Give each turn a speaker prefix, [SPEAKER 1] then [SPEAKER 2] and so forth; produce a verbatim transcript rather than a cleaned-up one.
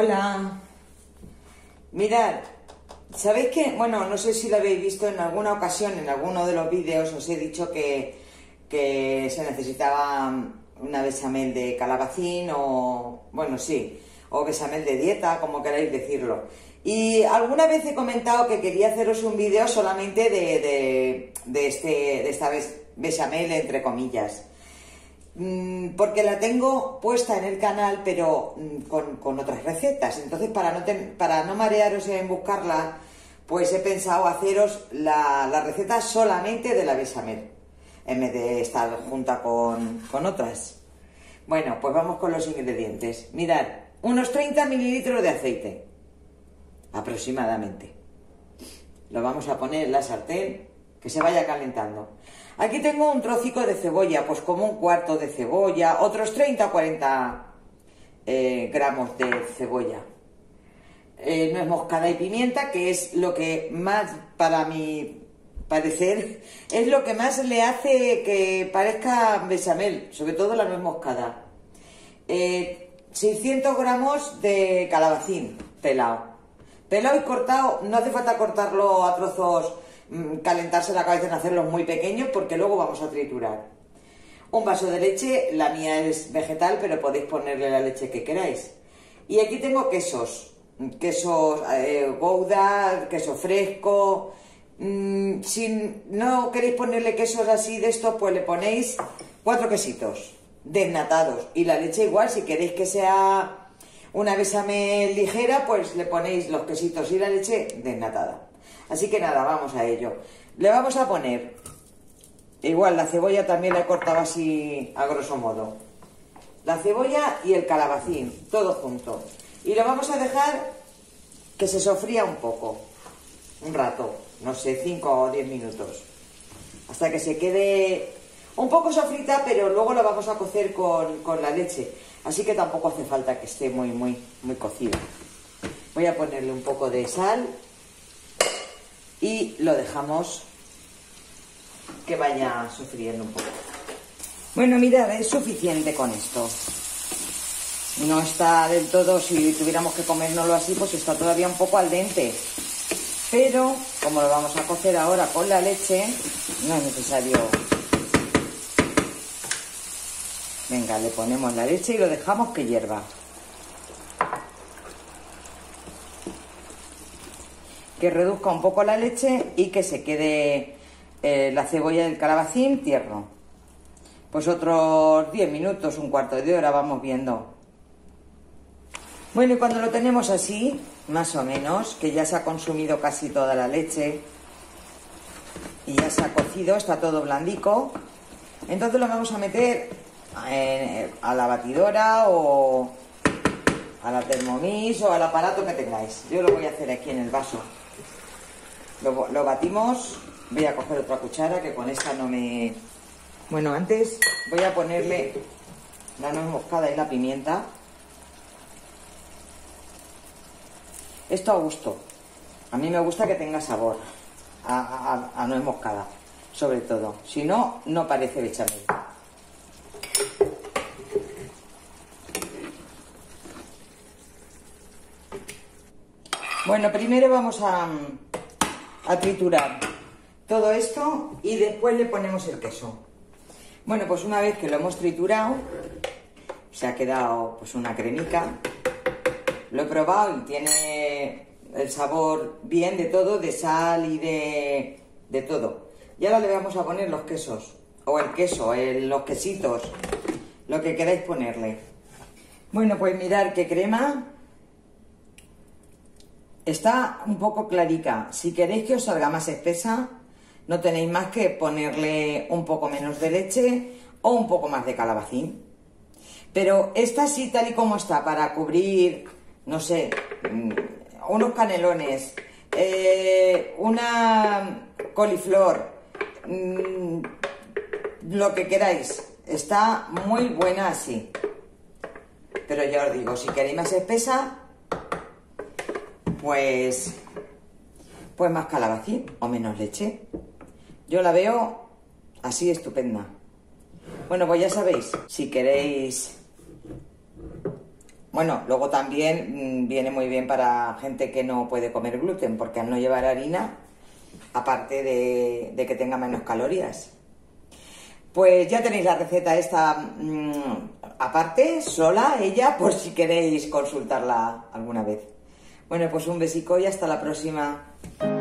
[SPEAKER 1] Hola. Mirad, ¿sabéis que? Bueno, no sé si lo habéis visto en alguna ocasión, en alguno de los vídeos os he dicho que, que se necesitaba una bechamel de calabacín o, bueno, sí, o bechamel de dieta, como queráis decirlo. Y alguna vez he comentado que quería haceros un vídeo solamente de, de, de, este, de esta bechamel, entre comillas. Porque la tengo puesta en el canal, pero con, con otras recetas. Entonces, para no, ten, para no marearos en buscarla, pues he pensado haceros la, la receta solamente de la bechamel, en vez de estar junta con, con otras. Bueno, pues vamos con los ingredientes. Mirad, unos treinta mililitros de aceite, aproximadamente. Lo vamos a poner en la sartén, que se vaya calentando. Aquí tengo un trocico de cebolla, pues como un cuarto de cebolla, otros treinta o cuarenta eh, gramos de cebolla. Eh, nuez moscada y pimienta, que es lo que más, para mi parecer, es lo que más le hace que parezca bechamel, sobre todo la nuez moscada. Eh, seiscientos gramos de calabacín pelado. Pelado y cortado, no hace falta cortarlo a trozos, calentarse la cabeza en hacerlos muy pequeños, porque luego vamos a triturar. Un vaso de leche, la mía es vegetal, pero podéis ponerle la leche que queráis. Y aquí tengo quesos, quesos eh, Gouda, queso fresco. Mm, si no queréis ponerle quesos así de estos, pues le ponéis cuatro quesitos desnatados. Y la leche igual, si queréis que sea una bechamel ligera, pues le ponéis los quesitos y la leche desnatada. Así que nada, vamos a ello. Le vamos a poner, igual la cebolla también la he cortado así a grosso modo. La cebolla y el calabacín, todo junto. Y lo vamos a dejar que se sofría un poco, un rato, no sé, cinco o diez minutos. Hasta que se quede un poco sofrita, pero luego lo vamos a cocer con, con la leche. Así que tampoco hace falta que esté muy, muy, muy cocido. Voy a ponerle un poco de sal. Y lo dejamos que vaya sofriendo un poco. Bueno, mirad, es suficiente con esto. No está del todo, si tuviéramos que comérnoslo así, pues está todavía un poco al dente. Pero, como lo vamos a cocer ahora con la leche, no es necesario. Venga, le ponemos la leche y lo dejamos que hierva. Que reduzca un poco la leche y que se quede eh, la cebolla del calabacín tierno. Pues otros diez minutos, un cuarto de hora, vamos viendo. Bueno, y cuando lo tenemos así, más o menos, que ya se ha consumido casi toda la leche y ya se ha cocido, está todo blandico, entonces lo vamos a meter eh, a la batidora o a la Thermomix o al aparato que tengáis. Yo lo voy a hacer aquí en el vaso. Lo, lo batimos. Voy a coger otra cuchara, que con esta no me... Bueno, antes voy a ponerle la nuez moscada y la pimienta. Esto a gusto. A mí me gusta que tenga sabor a, a, a nuez moscada, sobre todo. Si no, no parece bechamel. Bueno, primero vamos a... a triturar todo esto y después le ponemos el queso. Bueno, pues una vez que lo hemos triturado, se ha quedado pues una cremica. Lo he probado y tiene el sabor bien de todo, de sal y de, de todo. Y ahora le vamos a poner los quesos, o el queso, el, los quesitos, lo que queráis ponerle. Bueno, pues mirad qué crema. Está un poco clarica. Si queréis que os salga más espesa, no tenéis más que ponerle un poco menos de leche o un poco más de calabacín. Pero esta sí, tal y como está, para cubrir, no sé, unos canelones, eh, una coliflor, mmm, lo que queráis. Está muy buena así. Pero ya os digo, si queréis más espesa, Pues, pues más calabacín o menos leche. Yo la veo así estupenda. Bueno, pues ya sabéis, si queréis Bueno, luego también mmm, viene muy bien para gente que no puede comer gluten, porque al no llevar harina, aparte de, de que tenga menos calorías. Pues ya tenéis la receta esta mmm, aparte, sola, ella, por si queréis consultarla alguna vez. Bueno, pues un besico y hasta la próxima.